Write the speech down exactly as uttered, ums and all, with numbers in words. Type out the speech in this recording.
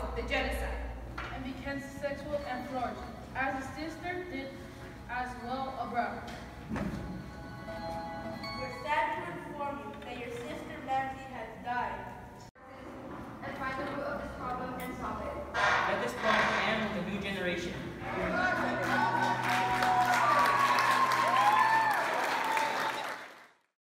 of the genocide. And became successful and flourished, as his sister did as well abroad.